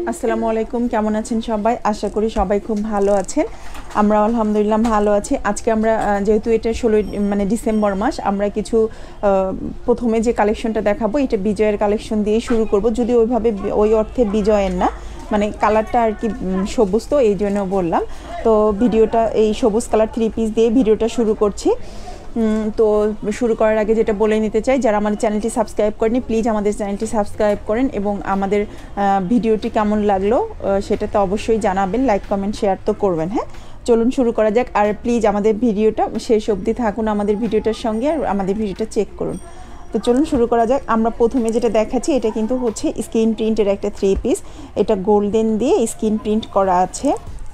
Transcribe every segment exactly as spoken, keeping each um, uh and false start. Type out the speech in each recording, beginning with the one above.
আসসালামু আলাইকুম, কেমন আছেন সবাই? আশা করি সবাই খুব ভালো আছেন। আমরা আলহামদুলিল্লাহ ভালো আছি। আজকে আমরা যেহেতু এটা ষোলোই মানে ডিসেম্বর মাস, আমরা কিছু প্রথমে যে কালেকশনটা দেখাবো এটা বিজয়ের কালেকশন দিয়ে শুরু করব, যদি ওইভাবে ওই অর্থে বিজয়ের না, মানে কালারটা আর কি সবুজ, তো এই জন্য বললাম। তো ভিডিওটা এই সবুজ কালার থ্রি পিস দিয়ে ভিডিওটা শুরু করছি। তো শুরু করার আগে যেটা বলে নিতে চাই, যারা আমাদের চ্যানেলটি সাবস্ক্রাইব করেনি প্লিজ আমাদের চ্যানেলটি সাবস্ক্রাইব করেন, এবং আমাদের ভিডিওটি কেমন লাগলো সেটা তো অবশ্যই জানাবেন, লাইক কমেন্ট শেয়ার তো করবেন। হ্যাঁ, চলুন শুরু করা যাক। আর প্লিজ আমাদের ভিডিওটা শেষ অবধি থাকুন আমাদের ভিডিওটার সঙ্গে, আর আমাদের ভিডিওটা চেক করুন। তো চলুন শুরু করা যাক। আমরা প্রথমে যেটা দেখাচ্ছি এটা কিন্তু হচ্ছে স্ক্রিন প্রিন্টের একটা থ্রি পিস। এটা গোল্ডেন দিয়ে স্ক্রিন প্রিন্ট করা আছে,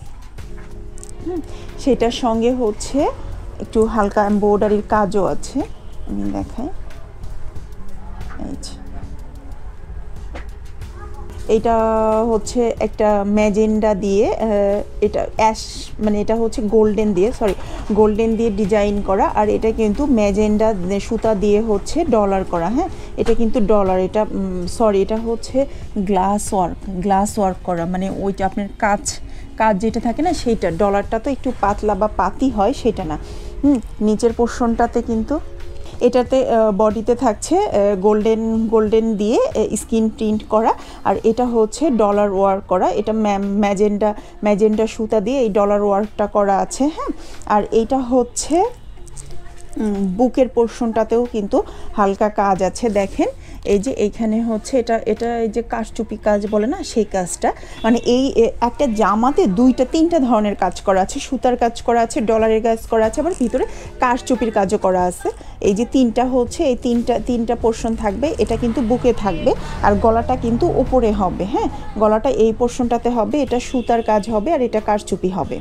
সেটার সঙ্গে হচ্ছে একটু হালকা এমব্রয়ডারির কাজও আছে। আমি দেখাই, এই যে এটা হচ্ছে একটা ম্যাজেন্ডা দিয়ে, এটা অ্যাশ মানে এটা হচ্ছে গোল্ডেন দিয়ে, সরি গোল্ডেন দিয়ে ডিজাইন করা, আর এটা কিন্তু ম্যাজেন্ডা সুতা দিয়ে হচ্ছে ডলার করা। হ্যাঁ, এটা কিন্তু ডলার, এটা সরি এটা হচ্ছে গ্লাস ওয়ার্ক, গ্লাস ওয়ার্ক করা, মানে ওইটা আপনার কাজ কাজ যেটা থাকে না সেইটা। ডলারটা তো একটু পাতলা বা পাতি হয়, সেটা না। হুম, নিচের পোর্শনটাতে কিন্তু এটাতে বডিতে থাকছে গোল্ডেন গোল্ডেন দিয়ে স্ক্রিন প্রিন্ট করা, আর এটা হচ্ছে ডলার ওয়ার্ক করা। এটা ম্যাজেন্ডা ম্যাজেন্ডা সুতা দিয়ে এই ডলার ওয়ার্কটা করা আছে। হ্যাঁ, আর এইটা হচ্ছে বুকের পোর্শনটাতেও কিন্তু হালকা কাজ আছে। দেখেন এই যে এইখানে হচ্ছে এটা এটা এই যে কারচুপি কাজ বলে না, সেই কাজটা, মানে এই একটা জামাতে দুইটা তিনটা ধরনের কাজ করা আছে। সুতার কাজ করা আছে, ডলারের কাজ করা আছে, আবার ভিতরে কারচুপির কাজও করা আছে। এই যে তিনটা হচ্ছে এই তিনটা তিনটা পোর্শন থাকবে। এটা কিন্তু বুকে থাকবে, আর গলাটা কিন্তু উপরে হবে। হ্যাঁ, গলাটা এই পোর্শনটাতে হবে, এটা সুতার কাজ হবে, আর এটা কারচুপি হবে।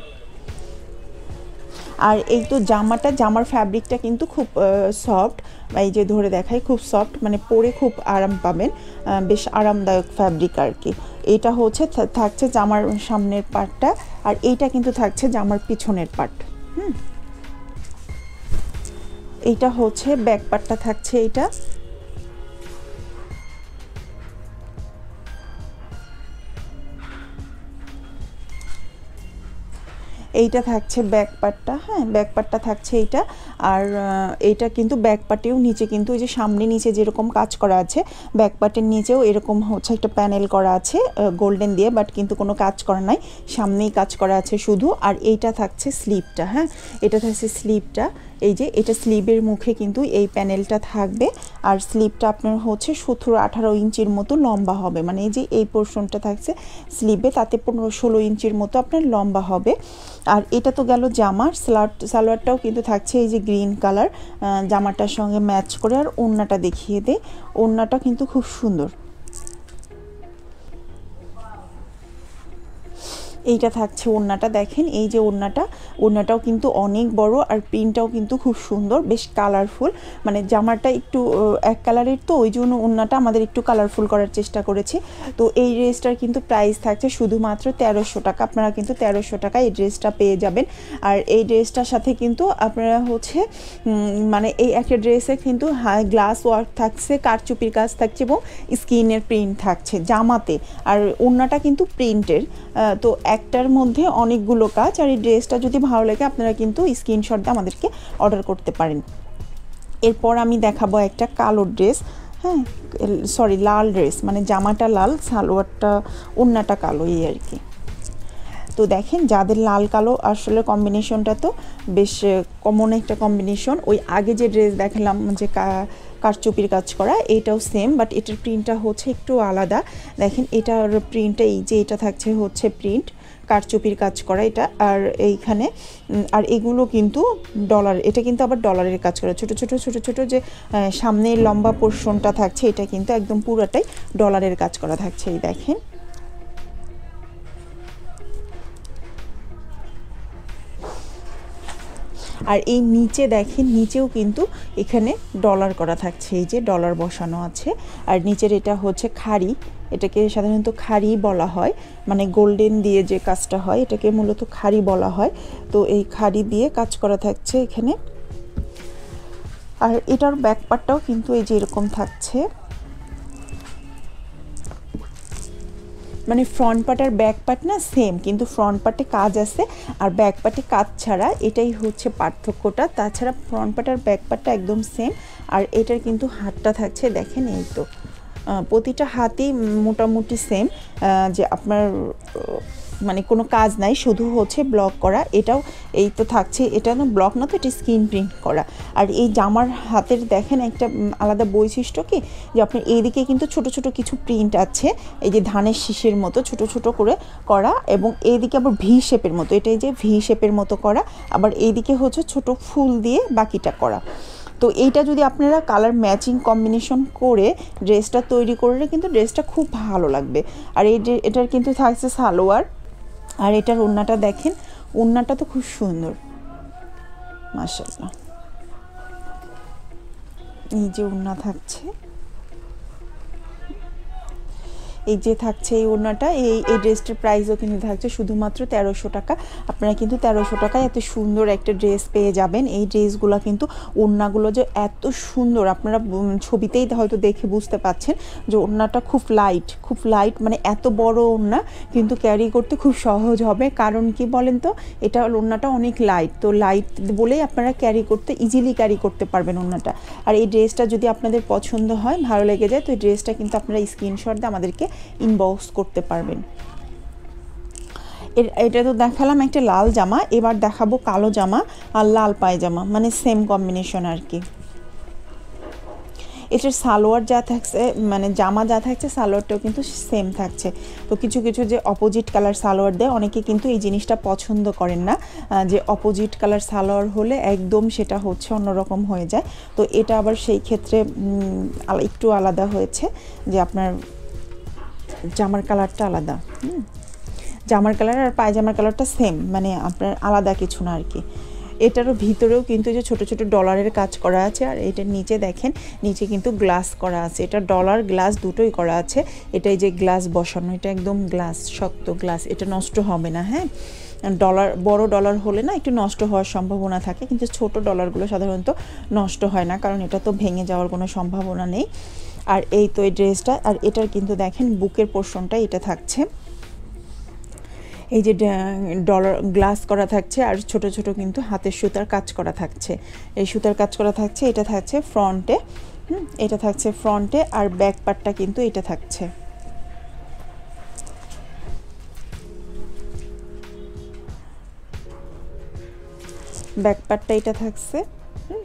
আর এই তো জামাটা, জামার ফ্যাব্রিকটা কিন্তু খুব সফট, এই যে ধরে দেখাই, খুব সফট, মানে পরে খুব আরাম পাবেন, বেশ আরামদায়ক ফ্যাব্রিক আর কি। এটা হচ্ছে থাকছে জামার সামনের পার্টটা, আর এইটা কিন্তু থাকছে জামার পিছনের পার্ট। হুম, এইটা হচ্ছে ব্যাক পার্টটা থাকছে এইটা। এইটা থাকছে ব্যাক পার্টটা। হ্যাঁ, ব্যাক পার্টটা থাকছে এইটা, আর এইটা কিন্তু ব্যাক পার্টেও নিচে কিন্তু ওই যে সামনে নিচে যেরকম কাজ করা আছে, ব্যাক পার্টের নিচেও এরকম হচ্ছে একটা প্যানেল করা আছে গোল্ডেন দিয়ে, বাট কিন্তু কোনো কাজ করা নাই, সামনেই কাজ করা আছে শুধু। আর এইটা থাকছে স্লিভটা। হ্যাঁ, এটা থাকছে স্লিভটা, এই যে এটা স্লিভের মুখে কিন্তু এই প্যানেলটা থাকবে, আর স্লিভটা আপনার হচ্ছে সতেরো আঠারো ইঞ্চির মতো লম্বা হবে, মানে এই যে এই পোর্শনটা থাকছে স্লিভে, তাতে পনেরো ষোলো ইঞ্চির মতো আপনার লম্বা হবে। আর এটা তো গেল জামার। সালোয়ার সালোয়ারটাও কিন্তু থাকছে এই যে গ্রিন কালার, জামাটার সঙ্গে ম্যাচ করে। আর ওড়নাটা দেখিয়ে দে, ওড়নাটা কিন্তু খুব সুন্দর। এইটা থাকছে ওড়নাটা, দেখেন এই যে ওড়নাটা, ওড়নাটাও কিন্তু অনেক বড়, আর প্রিন্টটাও কিন্তু খুব সুন্দর, বেশ কালারফুল। মানে জামাটা একটু এক কালারের, তো ওই জন্য ওড়নাটা আমাদের একটু কালারফুল করার চেষ্টা করেছি। তো এই ড্রেসটার কিন্তু প্রাইস থাকছে শুধুমাত্র তেরোশো টাকা। আপনারা কিন্তু তেরোশো টাকা এই ড্রেসটা পেয়ে যাবেন। আর এই ড্রেসটার সাথে কিন্তু আপনারা হচ্ছে মানে এই একটা ড্রেসে কিন্তু গ্লাস ওয়ার্ক থাকছে, কারচুপির কাজ থাকছে, এবং স্কিনের প্রিন্ট থাকছে জামাতে, আর ওড়নাটা কিন্তু প্রিন্টের। তো একটার মধ্যে অনেকগুলো কাজ। আর এই ড্রেসটা যদি ভালো লাগে আপনারা কিন্তু স্ক্রিনশট দিয়ে আমাদেরকে অর্ডার করতে পারেন। এরপর আমি দেখাবো একটা কালো ড্রেস। হ্যাঁ, সরি লাল ড্রেস, মানে জামাটা লাল, সালোয়ারটা ওড়নাটা কালো, এই আর কি। তো দেখেন যাদের লাল কালো আসলে কম্বিনেশনটা তো বেশ কমন একটা কম্বিনেশন। ওই আগে যে ড্রেস দেখালাম যে কারচুপির কাজ করা, এটাও সেম, বাট এটার প্রিন্টটা হচ্ছে একটু আলাদা। দেখেন এটার প্রিন্টটা, এই যে এটা থাকছে হচ্ছে প্রিন্ট কারচুপির কাজ করা এটা, আর এইখানে আর এগুলো কিন্তু ডলার, এটা কিন্তু আবার ডলারের কাজ করা, ছোট ছোট ছোট ছোট যে সামনের লম্বা পোর্শনটা থাকছে এটা কিন্তু একদম পুরোটাই ডলারের কাজ করা থাকছে। এই দেখেন, আর এই নিচে দেখেন, নিচেও কিন্তু এখানে ডলার করা থাকছে, এই যে ডলার বসানো আছে। আর নিচের এটা হচ্ছে খাড়ি, এটাকে সাধারণত খাড়ি বলা হয়, মানে গোল্ডেন দিয়ে যে কাজটা হয় এটাকে মূলত খাড়ি বলা হয়। তো এই খাড়ি দিয়ে কাজ করা থাকছে এখানে। আর এটার ব্যাক পার্টটাও কিন্তু এই যে এরকম থাকছে, মানে ফ্রন্ট পার্ট আর ব্যাক পার্ট না সেম, কিন্তু ফ্রন্ট পার্টে কাজ আছে আর ব্যাক পার্টে কাজ ছাড়া, এটাই হচ্ছে পার্থক্যটা। তাছাড়া ফ্রন্ট পার্ট আর ব্যাক পার্টটা একদম সেম। আর এটার কিন্তু হাতটা থাকছে দেখেন, এই তো প্রতিটা হাতই মোটামুটি সেম, যে আপনার মানে কোনো কাজ নাই, শুধু হচ্ছে ব্লক করা। এটাও এই তো থাকছে, এটা না ব্লক না তো, এটা স্ক্রিন প্রিন্ট করা। আর এই জামার হাতের দেখেন একটা আলাদা বৈশিষ্ট্য কি, যে আপনার এইদিকে কিন্তু ছোট ছোট কিছু প্রিন্ট আছে, এই যে ধানের শীষের মতো ছোট ছোট করে করা, এবং এইদিকে আবার ভি শেপের মতো, এটাই যে ভি শেপের মতো করা, আবার এইদিকে হচ্ছে ছোট ফুল দিয়ে বাকিটা করা। তো এইটা যদি আপনারা কালার ম্যাচিং কম্বিনেশন করে ড্রেসটা তৈরি করলে কিন্তু ড্রেসটা খুব ভালো লাগবে। আর এই এটার কিন্তু থাকছে সালোয়ার, আর এটার ওড়নাটা দেখেন, ওড়নাটা তো খুব সুন্দর মাশাআল্লাহ। এই যে ওড়না থাকছে, এই যে থাকছে এই ওড়নাটা, এই এই ড্রেসটার প্রাইসও কিন্তু থাকছে শুধুমাত্র তেরোশো টাকা। আপনারা কিন্তু তেরোশো টাকায় এত সুন্দর একটা ড্রেস পেয়ে যাবেন। এই ড্রেসগুলো কিন্তু ওড়নাগুলো যে এত সুন্দর, আপনারা ছবিতেই হয়তো দেখে বুঝতে পাচ্ছেন যে ওড়নাটা খুব লাইট, খুব লাইট, মানে এত বড় ওড়না কিন্তু ক্যারি করতে খুব সহজ হবে। কারণ কি বলেন তো, এটা ওড়নাটা অনেক লাইট, তো লাইট বলেই আপনারা ক্যারি করতে ইজিলি ক্যারি করতে পারবেন ওড়নাটা। আর এই ড্রেসটা যদি আপনাদের পছন্দ হয়, ভালো লেগে যায়, তো এই ড্রেসটা কিন্তু আপনারা স্ক্রিনশট দিয়ে আমাদেরকে ইনবক্স করতে পারবেন। এটা তো দেখালাম একটা লাল জামা, এবার দেখাবো কালো জামা আর লাল পায়জামা, মানে সেম কম্বিনেশন আর কি। এটার সালোয়ার যা থাকছে, মানে জামা যা থাকছে সালোয়ারটাও কিন্তু সেম থাকছে। তো কিছু কিছু যে অপোজিট কালার সালোয়ার দেয়, অনেকে কিন্তু এই জিনিসটা পছন্দ করেন না, যে অপোজিট কালার সালোয়ার হলে একদম সেটা হচ্ছে অন্যরকম হয়ে যায়। তো এটা আবার সেই ক্ষেত্রে একটু আলাদা হয়েছে, যে আপনার জামার কালারটা আলাদা, হুম জামার কালার আর পায়জামার কালারটা সেম, মানে আপনার আলাদা কিছু না আর কি। এটারও ভিতরেও কিন্তু যে ছোট ছোট ডলারের কাজ করা আছে, আর এটার নিচে দেখেন, নিচে কিন্তু গ্লাস করা আছে, এটা ডলার গ্লাস দুটোই করা আছে। এটাই যে গ্লাস বসানো, এটা একদম গ্লাস, শক্ত গ্লাস, এটা নষ্ট হবে না। হ্যাঁ, ডলার বড় ডলার হলে না একটু নষ্ট হওয়ার সম্ভাবনা থাকে, কিন্তু ছোট ডলারগুলো সাধারণত নষ্ট হয় না, কারণ এটা তো ভেঙে যাওয়ার কোনো সম্ভাবনা নেই। আর এই তো এই ড্রেসটা, আর এটার কিন্তু দেখেন বুকের পোর্শনটা এটা থাকছে, এই যে ডলার গ্লাস করা থাকছে, আর ছোট ছোট কিন্তু হাতের সুতার কাজ করা থাকছে, এই সুতার কাজ করা থাকছে। এটা থাকছে ফ্রন্টে, হুম এটা থাকছে ফ্রন্টে, আর ব্যাক পার্টটা কিন্তু এটা থাকছে। ব্যাক পার্টটা এটা থাকছে, হুম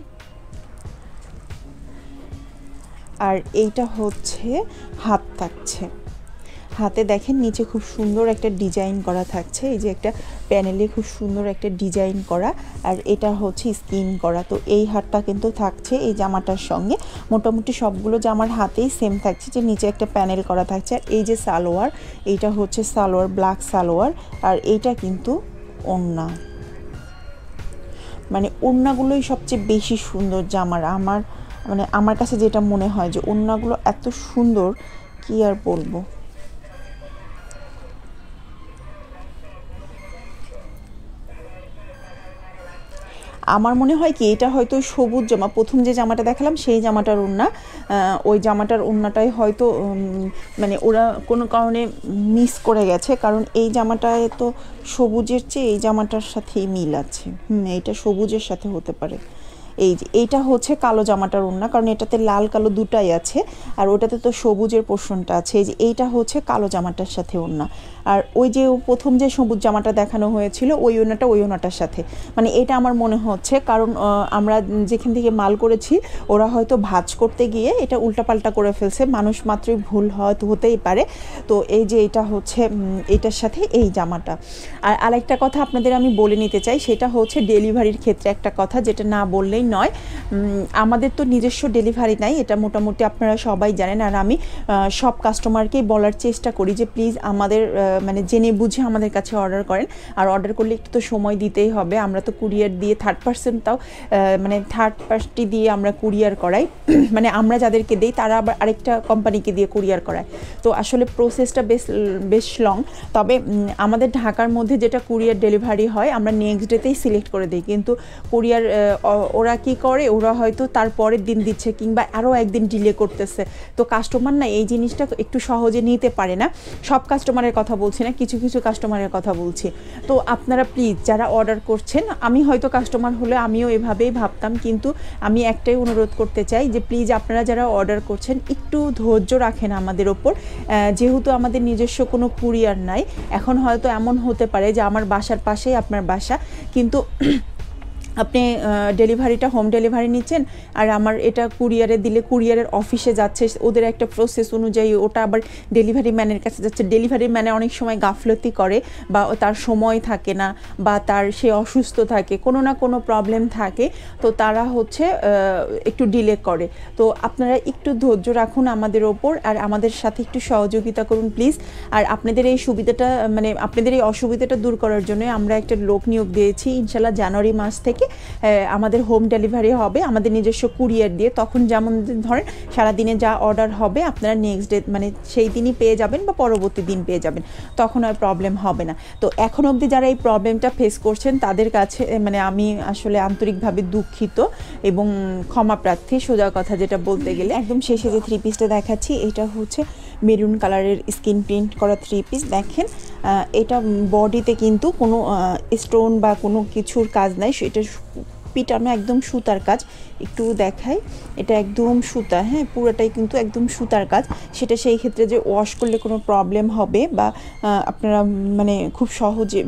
আর এইটা হচ্ছে হাত থাকছে। হাতে দেখেন নিচে খুব সুন্দর একটা ডিজাইন করা থাকছে, এই যে একটা প্যানেলে খুব সুন্দর একটা ডিজাইন করা, আর এটা হচ্ছে স্কিন করা। তো এই হাতটা কিন্তু থাকছে এই জামাটার সঙ্গে, মোটামুটি সবগুলো জামার হাতেই সেম থাকছে, যে নিচে একটা প্যানেল করা থাকছে। আর এই যে সালোয়ার, এইটা হচ্ছে সালোয়ার, ব্ল্যাক সালোয়ার, আর এইটা কিন্তু ওড়না, মানে ওড়নাগুলোই সবচেয়ে বেশি সুন্দর জামার, আমার মানে আমার কাছে যেটা মনে হয় যে ওড়নাগুলো এত সুন্দর, কি আর বলবো। আমার মনে হয় কি, এটা হয়তো সবুজ জামা, প্রথম যে জামাটা দেখালাম সেই জামাটার ওড়না, ওই জামাটার ওড়নাটাই হয়তো মানে ওরা কোনো কারণে মিস করে গেছে, কারণ এই জামাটায় তো সবুজের চেয়ে এই জামাটার সাথেই মিল আছে। হুম এইটা সবুজের সাথে হতে পারে। এই যে এইটা হচ্ছে কালো জামাটার ওড়না, কারণ এটাতে লাল কালো দুটাই আছে, আর ওটাতে তো সবুজের পোর্শনটা আছে। এই যে এইটা হচ্ছে কালো জামাটার সাথে ওড়না, আর ওই যে প্রথম যে সবুজ জামাটা দেখানো হয়েছিল ওই ওড়নাটা ওই ওড়নাটার সাথে, মানে এটা আমার মনে হচ্ছে, কারণ আমরা যেখান থেকে মাল করেছি ওরা হয়তো ভাঁজ করতে গিয়ে এটা উল্টাপাল্টা করে ফেলছে, মানুষ মাত্রই ভুল হয়তো হতেই পারে। তো এই যে এটা হচ্ছে এটার সাথে এই জামাটা। আর আরেকটা কথা আপনাদের আমি বলে নিতে চাই, সেটা হচ্ছে ডেলিভারির ক্ষেত্রে একটা কথা, যেটা না বললেই নয়। আমাদের তো নিজস্ব ডেলিভারি নাই, এটা মোটামুটি আপনারা সবাই জানেন, আর আমি সব কাস্টমারকেই বলার চেষ্টা করি যে প্লিজ আমাদের মানে জেনে বুঝে আমাদের কাছে অর্ডার করেন, আর অর্ডার করলে একটু তো সময় দিতেই হবে। আমরা তো কুরিয়ার দিয়ে থার্ড পার্সেন্ট, তাও মানে থার্ড পার্টি দিয়ে আমরা কুরিয়ার করাই, মানে আমরা যাদেরকে দিই তারা আবার আরেকটা কোম্পানিকে দিয়ে কুরিয়ার করায়। তো আসলে প্রসেসটা বেশ বেশ লং। তবে আমাদের ঢাকার মধ্যে যেটা কুরিয়ার ডেলিভারি হয় আমরা নেক্সট ডেতেই সিলেক্ট করে দিই, কিন্তু কুরিয়ার ওরা কি করে, ওরা হয়তো তার পরের দিন দিচ্ছে কিংবা আরও একদিন ডিলে করতেছে। তো কাস্টমার না এই জিনিসটা একটু সহজে নিতে পারে না। সব কাস্টমারের কথা বলছি না, কিছু কিছু কাস্টমারের কথা বলছি। তো আপনারা প্লিজ যারা অর্ডার করছেন, আমি হয়তো কাস্টমার হলে আমিও এভাবেই ভাবতাম, কিন্তু আমি একটাই অনুরোধ করতে চাই যে প্লিজ আপনারা যারা অর্ডার করছেন একটু ধৈর্য রাখেন আমাদের ওপর। যেহেতু আমাদের নিজস্ব কোনো কুরিয়ার নাই, এখন হয়তো এমন হতে পারে যে আমার বাসার পাশেই আপনার বাসা, কিন্তু আপনি ডেলিভারিটা হোম ডেলিভারি নিচ্ছেন আর আমার এটা কুরিয়ারে দিলে কুরিয়ারের অফিসে যাচ্ছে, ওদের একটা প্রসেস অনুযায়ী ওটা আবার ডেলিভারি ম্যানের কাছে যাচ্ছে। ডেলিভারি ম্যানে অনেক সময় গাফলতি করে বা তার সময় থাকে না বা তার সে অসুস্থ থাকে, কোনো না কোনো প্রবলেম থাকে, তো তারা হচ্ছে একটু ডিলে করে। তো আপনারা একটু ধৈর্য রাখুন আমাদের ওপর আর আমাদের সাথে একটু সহযোগিতা করুন প্লিজ। আর আপনাদের এই সুবিধাটা মানে আপনাদের এই অসুবিধাটা দূর করার জন্য আমরা একটা লোক নিয়োগ দিয়েছি। ইনশাল্লাহ জানুয়ারি মাস থেকে আমাদের হোম ডেলিভারি হবে আমাদের নিজস্ব কুরিয়ার দিয়ে। তখন যেমন ধরেন সারাদিনে যা অর্ডার হবে আপনারা নেক্সট ডে মানে সেই দিনই পেয়ে যাবেন বা পরবর্তী দিন পেয়ে যাবেন, তখন আর প্রবলেম হবে না। তো এখন অবধি যারা এই প্রবলেমটা ফেস করছেন তাদের কাছে মানে আমি আসলে আন্তরিকভাবে দুঃখিত এবং ক্ষমা প্রার্থী, সোজা কথা যেটা বলতে গেলে। একদম শেষে যে থ্রি পিসটা দেখাচ্ছি এটা হচ্ছে মেরুন কালারের স্কিন প্রিন্ট করা থ্রি পিস। দেখেন এটা বডিতে কিন্তু কোনো স্টোন বা কোনো কিছুর কাজ নাই, সেটা পিটানো একদম সুতার কাজ। একটু দেখাই, এটা একদম সুতা, হ্যাঁ পুরোটাই কিন্তু একদম সুতার কাজ। সেটা সেই ক্ষেত্রে যে ওয়াশ করলে কোনো প্রবলেম হবে বা আপনারা মানে খুব সহজে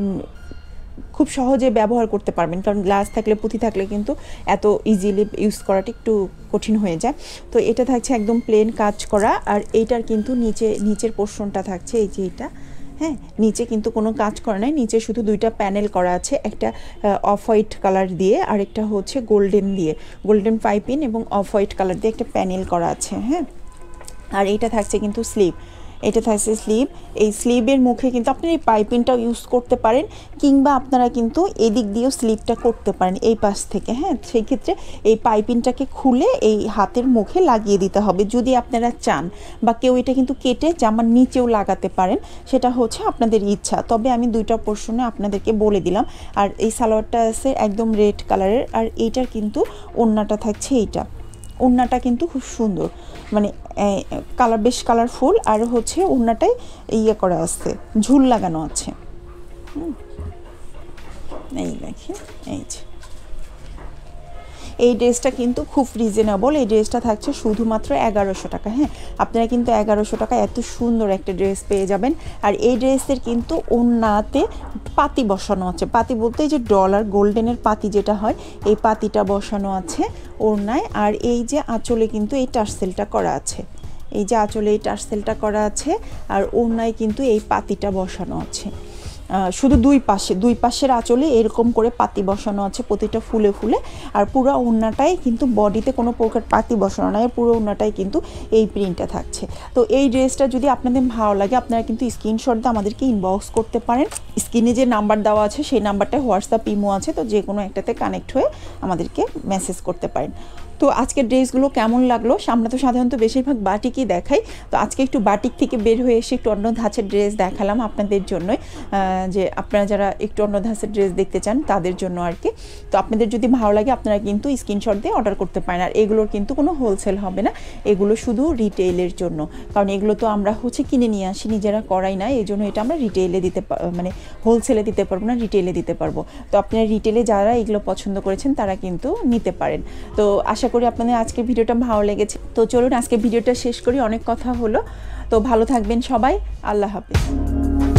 খুব সহজে ব্যবহার করতে পারবেন, কারণ গ্লাস থাকলে পুঁথি থাকলে কিন্তু এত ইজিলি ইউজ করাটা একটু কঠিন হয়ে যায়। তো এটা থাকছে একদম প্লেন কাজ করা, আর এইটার কিন্তু নিচে নিচের পোর্শনটা থাকছে এই যে এটা, হ্যাঁ নিচে কিন্তু কোনো কাজ করা নাই, নিচে শুধু দুইটা প্যানেল করা আছে, একটা অফ হোয়াইট কালার দিয়ে আর একটা হচ্ছে গোল্ডেন দিয়ে, গোল্ডেন পাইপিং এবং অফ হোয়াইট কালার দিয়ে একটা প্যানেল করা আছে, হ্যাঁ। আর এইটা থাকছে কিন্তু স্লিভ, এটা থাকছে স্লিভ। এই স্লিভের মুখে কিন্তু আপনারা এই পাইপিংটাও ইউজ করতে পারেন কিংবা আপনারা কিন্তু এদিক দিয়েও স্লিভটা করতে পারেন এই পাশ থেকে, হ্যাঁ। সেই ক্ষেত্রে এই পাইপিংটাকে খুলে এই হাতের মুখে লাগিয়ে দিতে হবে যদি আপনারা চান, বা কেউ এটা কিন্তু কেটে জামার নিচেও লাগাতে পারেন, সেটা হচ্ছে আপনাদের ইচ্ছা। তবে আমি দুইটা পোর্শনে আপনাদেরকে বলে দিলাম। আর এই সালোয়ারটা আছে একদম রেড কালারের, আর এইটার কিন্তু ওড়নাটা থাকছে এইটা, ওড়নাটা কিন্তু খুব সুন্দর, মানে কালার বেশ কালারফুল, আর হচ্ছে ওড়নাটাই ইয়ে করা আছে, ঝুল লাগানো আছে। এই দেখেন এই যে এই ড্রেসটা কিন্তু খুব রিজনেবল, এই ড্রেসটা থাকছে শুধুমাত্র এগারোশো টাকা, হ্যাঁ। আপনারা কিন্তু এগারোশো টাকা এত সুন্দর একটা ড্রেস পেয়ে যাবেন। আর এই ড্রেসের কিন্তু ওড়নাতে পাতি বসানো আছে, পাতি বলতে এই যে ডলার গোল্ডেনের পাতি যেটা হয় এই পাতিটা বসানো আছে ওড়নায়। আর এই যে আঁচলে কিন্তু এই টার্সেলটা করা আছে, এই যে আঁচলে এই টার্সেলটা করা আছে, আর ওড়নায় কিন্তু এই পাতিটা বসানো আছে। শুধু দুই পাশে দুই পাশের আঁচলে এরকম করে পাতি বসানো আছে প্রতিটা ফুলে ফুলে, আর পুরো ওড়নাটাই কিন্তু বডিতে কোনো প্রকার পাতি বসানো নয়, পুরো ওড়নাটাই কিন্তু এই প্রিন্টটা থাকছে। তো এই ড্রেসটা যদি আপনাদের ভালো লাগে আপনারা কিন্তু স্ক্রিনশট দিয়ে আমাদেরকে ইনবক্স করতে পারেন। স্ক্রিনে যে নাম্বার দেওয়া আছে সেই নাম্বারটায় হোয়াটসঅ্যাপ ইমো আছে, তো যে কোনো একটাতে কানেক্ট হয়ে আমাদেরকে মেসেজ করতে পারেন। তো আজকের ড্রেসগুলো কেমন লাগলো? আমরা তো সাধারণত বেশিরভাগ বাটিকই দেখাই, তো আজকে একটু বাটিক থেকে বের হয়ে এসে একটু অন্য ধাঁচের ড্রেস দেখালাম আপনাদের জন্যই, যে আপনারা যারা একটু অন্য ধাঁচের ড্রেস দেখতে চান তাদের জন্য আর কি। তো আপনাদের যদি ভালো লাগে আপনারা কিন্তু স্ক্রিনশট দিয়ে অর্ডার করতে পারেন। আর এগুলোর কিন্তু কোনো হোলসেল হবে না, এগুলো শুধু রিটেইলের জন্য, কারণ এগুলো তো আমরা হচ্ছে কিনে নিয়ে আসি, নিজেরা করাই না, এই জন্য এটা আমরা রিটেইলে দিতে মানে হোলসেলে দিতে পারবো না, রিটেইলে দিতে পারবো। তো আপনারা রিটেইলে যারা এগুলো পছন্দ করেছেন তারা কিন্তু নিতে পারেন। তো আশা করি আপনাদের আজকে ভিডিওটা ভালো লেগেছে। তো চলুন আজকে ভিডিওটা শেষ করি, অনেক কথা হলো। তো ভালো থাকবেন সবাই, আল্লাহ হাফেজ।